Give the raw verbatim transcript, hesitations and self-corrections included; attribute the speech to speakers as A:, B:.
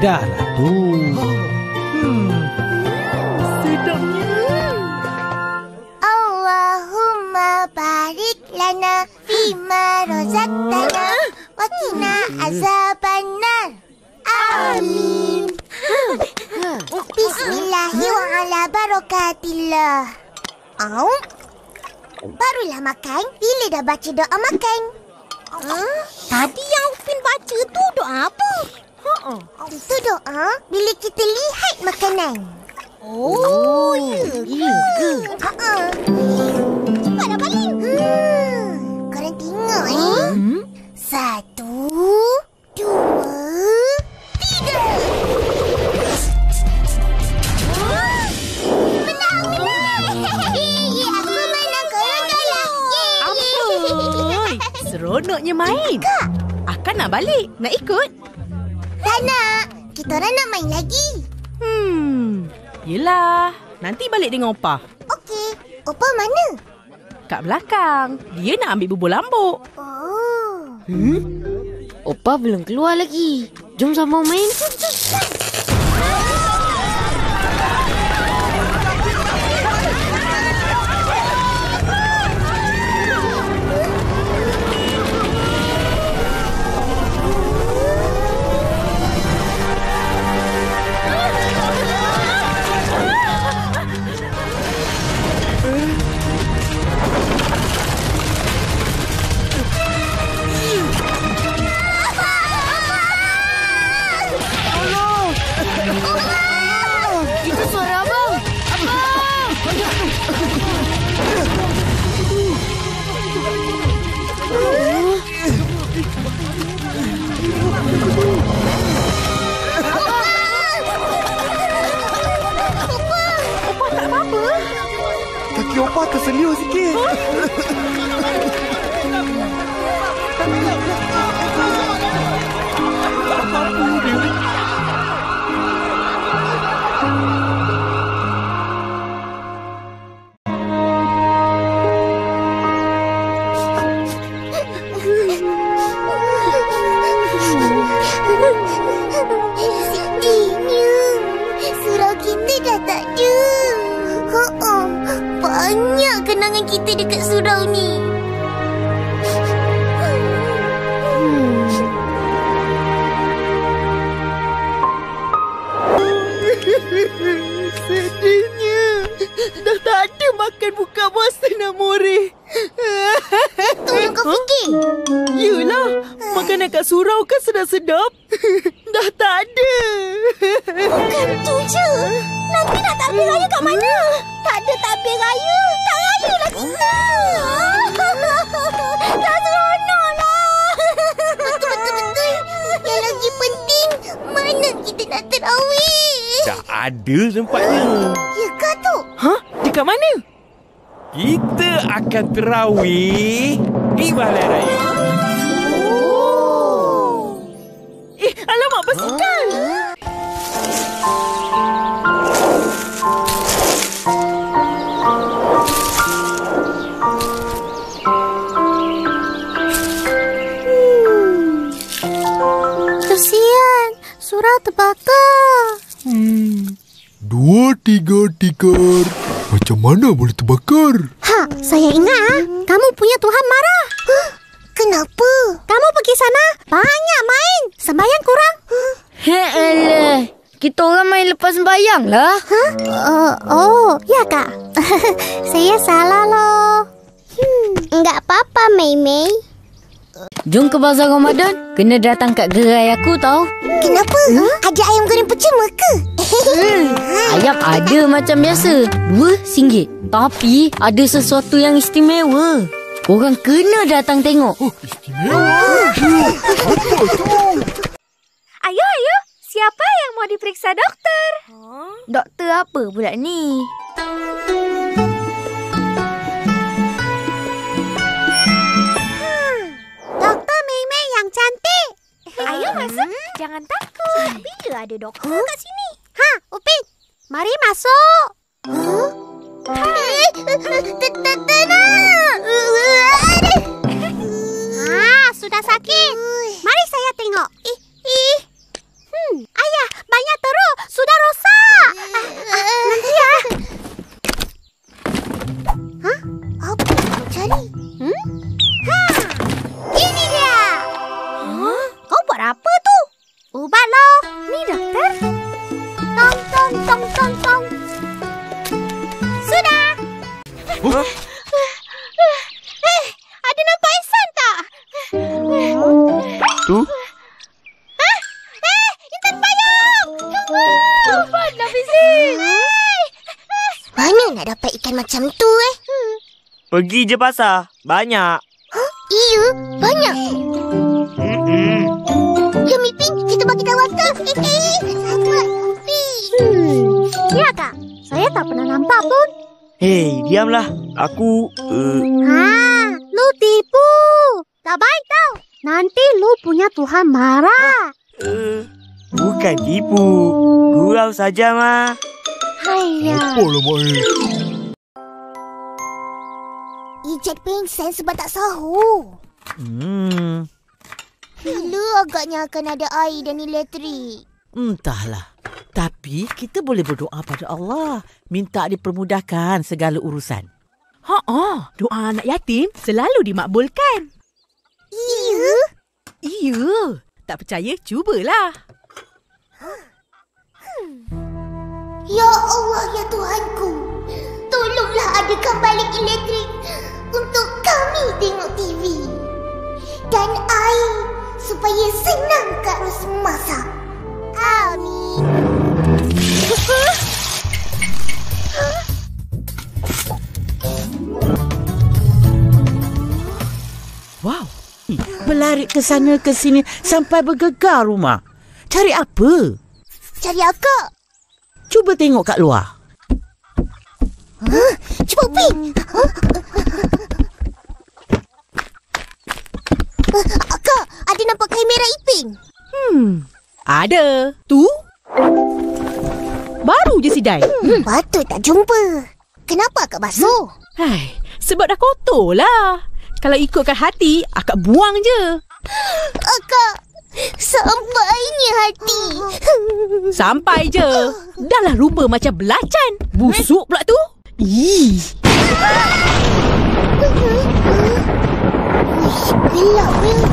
A: Dahlah tu.
B: Hmm. Sedapnya.
C: Allahumma barik lana fima razaqtana wa qina azabannar. Amin. Bismillahi wa ala barakatillah. Au. Barulah makan bila dah baca doa makan.
D: Huh? Tadi yang Upin baca tu doa apa?
C: Uh-uh. Itu doa bila kita lihat makanan.
D: Oh, ya ke?
C: Uh-uh.
D: Cepatlah balik.
C: Hmm. Korang tengok eh.
B: Hmm?
C: Satu, dua, tiga. Menang, menang. Yeay, aku menang. Korang kalah. Yeay.
B: Amboi, seronoknya main.
C: Kak,
B: Akan nak balik. Nak ikut?
C: tak nak. Kita orang nak main lagi.
B: Hmm. Yelah. Nanti balik dengan Opah.
C: Okey. Opa mana?
B: Kat belakang. Dia nak ambil bubur lambuk.
C: Oh.
E: Hmm? Opah belum keluar lagi. Jom sama main. Itu suara abang. Abang.
B: Opah tak apa-apa.
F: Kaki Opah terseliur sikit. Apa dia?
C: Sedihnya. Surau kita dah tak ada. Ha-ha. Banyak kenangan kita dekat surau ni.
B: Sedihnya. Dah tak ada makan buka puasa Namore.
C: Itu yang kau fikir?
B: Yelah. Makanan kat surau kan sedap-sedap. Dah tak ada.
D: Bukan tu je. Nanti nak takbir raya kat mana? Tak ada takbir raya. Tak raya lah kita. Tak seronok lah.
C: Betul-betul. Yang lagi penting, mana kita nak terawih?
F: Tak ada tempatnya.
C: Ya kah tu?
B: Hah? Dekat mana?
F: Kita akan terawih di balai raya.
B: Eh, alamak, basikal.
D: Kesian. Surau terbakar.
G: Hmm. Dua, tiga, tikar. Macam mana boleh terbakar?
D: Ha, saya ingat ah, kamu punya Tuhan marah.
C: Kenapa?
D: Kamu pergi sana, banyak main. Sembahyang kurang.
E: He'elah. Kita orang main lepas sembahyang lah.
D: Hah? Uh, oh, ya kak. Saya salah loh.
C: Hmm, enggak apa-apa, Mei Mei.
E: Jom ke bazar Ramadan. Kena datang kat gerai aku tau.
C: Kenapa? Hmm? Ada ayam goreng percuma ke?
E: Ayam ada macam biasa. Dua singgit. Tapi ada sesuatu yang istimewa. Korang kena datang tengok.
G: Oh, istimewa. Apa tu?
D: Ayo, ayo. Siapa yang mau diperiksa dokter?
E: Doktor apa pula ni?
D: Doktor Mei Mei yang cantik. Ayo masuk. Jangan takut. Bila ada doktor huh? kat sini? Ha, Upin. Mari masuk.
C: Huh?
D: Ah, sudah sakit. Mari saya tengok. Ih, ih. Hmm, ayah, Eh, ada nampak Ihsan tak?
F: Tu?
D: Hah? Eh, Intan payung! Tunggu! Mana Fizi?
C: Mana nak dapat ikan macam tu eh?
A: Pergi je pasar. Banyak.
C: Iya, banyak.
A: Mm-mm.
C: Jom Ipin, kita bagi tahu harta. Eh, eh, sabar Ipin.
D: Hmm, ya kak? Saya tak pernah nampak pun.
A: Hei, diamlah. Aku... Uh,
D: Ha, lu tipu. Tak baik tau. Nanti lu punya Tuhan marah.
A: uh, bukan tipu. Gurau saja, Ma.
D: Haiya.
G: Apa lah, Mak eh?
C: Ijat pingsan sebab tak sahur.
B: Hmm,
C: Bila agaknya akan ada air dan elektrik?
B: entahlah. Tapi kita boleh berdoa pada Allah. Minta dipermudahkan segala urusan.
H: Ha-ha, doa anak yatim selalu dimakbulkan.
C: Iya.
H: Iya, tak percaya cubalah.
C: Ya Allah, ya Tuhanku. Tolonglah adakan balik elektrik untuk kami tengok T V. Dan air supaya senang Kak Ros masak. Amin.
B: Wow. Berlari ke sana ke sini sampai bergegar rumah. Cari apa?
C: Cari akak.
B: Cuba tengok kat luar.
C: Huh? Cuba Pin. Huh? Uh, Akak, ada nampak kamera Ipin?
H: Hmm, ada. Tu? Baru je Sidai.
C: Hmm, patut tak jumpa. Kenapa akak basuh?
H: Hai, sebab dah kotor lah. Kalau ikutkan hati, akak buang je.
C: Akak, sampainya hati.
H: Sampai je. Dahlah rupa macam belacan. Busuk pula tu. Ih.
C: Gelap ya.